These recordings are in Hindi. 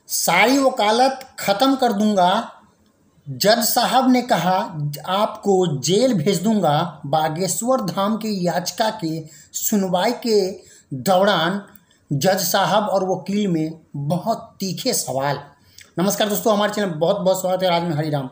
सारी वकालत ख़त्म कर दूंगा। जज साहब ने कहा आपको जेल भेज दूंगा। बागेश्वर धाम की याचिका के सुनवाई के दौरान जज साहब और वकील में बहुत तीखे सवाल। नमस्कार दोस्तों, हमारे चैनल में बहुत बहुत स्वागत है। आज मैं हरिराम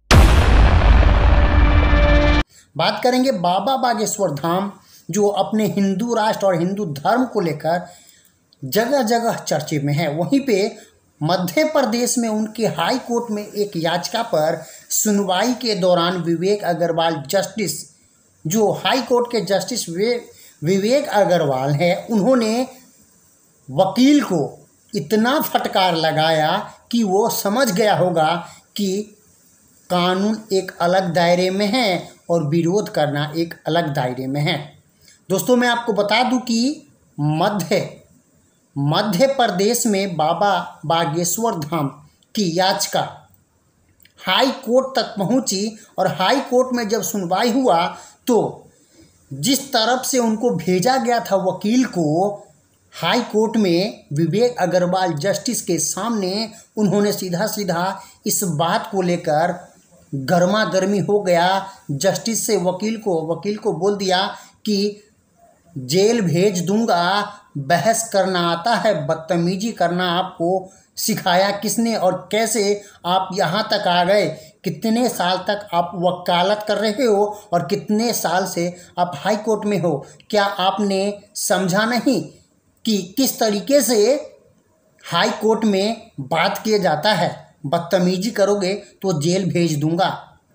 बात करेंगे बाबा बागेश्वर धाम, जो अपने हिंदू राष्ट्र और हिंदू धर्म को लेकर जगह जगह चर्चे में है। वहीं पे मध्य प्रदेश में उनके हाई कोर्ट में एक याचिका पर सुनवाई के दौरान विवेक अग्रवाल जस्टिस, जो हाई कोर्ट के जस्टिस विवेक अग्रवाल हैं, उन्होंने वकील को इतना फटकार लगाया कि वो समझ गया होगा कि कानून एक अलग दायरे में है और विरोध करना एक अलग दायरे में है। दोस्तों, मैं आपको बता दूं कि मध्य प्रदेश में बाबा बागेश्वर धाम की याचिका हाई कोर्ट तक पहुंची और हाई कोर्ट में जब सुनवाई हुआ तो जिस तरफ से उनको भेजा गया था वकील को, हाई कोर्ट में विवेक अग्रवाल जस्टिस के सामने उन्होंने सीधा सीधा इस बात को लेकर गर्मा गर्मी हो गया। जस्टिस से वकील को बोल दिया कि जेल भेज दूंगा। बहस करना आता है, बदतमीजी करना आपको सिखाया किसने और कैसे आप यहाँ तक आ गए? कितने साल तक आप वकालत कर रहे हो और कितने साल से आप हाई कोर्ट में हो? क्या आपने समझा नहीं कि किस तरीके से हाई कोर्ट में बात किया जाता है? बदतमीजी करोगे तो जेल भेज दूंगा।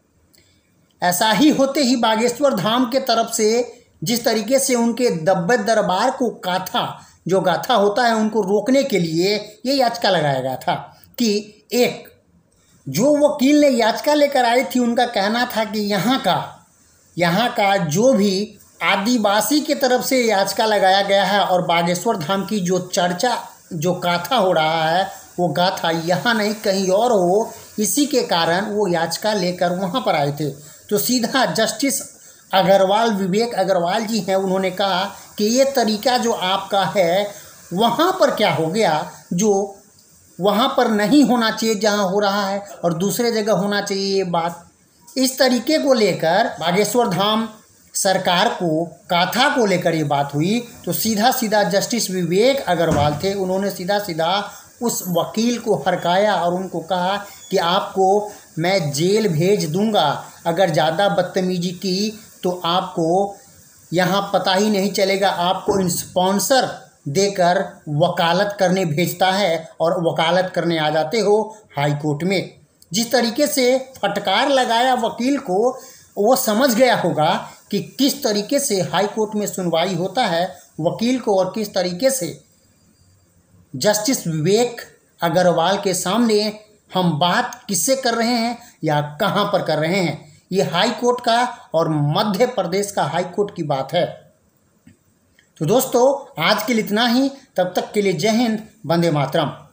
ऐसा ही होते ही बागेश्वर धाम के तरफ से जिस तरीके से उनके दब्बे दरबार को गाथा होता है, उनको रोकने के लिए ये याचिका लगाया गया था कि एक जो वकील ने याचिका लेकर आई थी, उनका कहना था कि यहाँ का जो भी आदिवासी की तरफ से याचिका लगाया गया है और बागेश्वर धाम की जो चर्चा, जो गाथा हो रहा है, वो गाथा यहाँ नहीं कहीं और हो, इसी के कारण वो याचिका लेकर वहाँ पर आए थे। तो सीधा जस्टिस अग्रवाल, विवेक अग्रवाल जी हैं, उन्होंने कहा कि ये तरीका जो आपका है वहाँ पर क्या हो गया, जो वहाँ पर नहीं होना चाहिए जहाँ हो रहा है और दूसरे जगह होना चाहिए। ये बात इस तरीके को लेकर बागेश्वर धाम सरकार को, गाथा को लेकर ये बात हुई। तो सीधा जस्टिस विवेक अग्रवाल थे, उन्होंने सीधा उस वकील को हरकाया और उनको कहा कि आपको मैं जेल भेज दूंगा। अगर ज़्यादा बदतमीजी की तो आपको यहाँ पता ही नहीं चलेगा। आपको स्पॉन्सर देकर वकालत करने भेजता है और वकालत करने आ जाते हो हाई कोर्ट में। जिस तरीके से फटकार लगाया वकील को, वो समझ गया होगा कि किस तरीके से हाई कोर्ट में सुनवाई होता है वकील को और किस तरीके से जस्टिस विवेक अग्रवाल के सामने हम बात किससे कर रहे हैं या कहाँ पर कर रहे हैं। ये हाई कोर्ट का और मध्य प्रदेश का हाई कोर्ट की बात है। तो दोस्तों, आज के लिए इतना ही। तब तक के लिए जय हिंद, वंदे मातरम।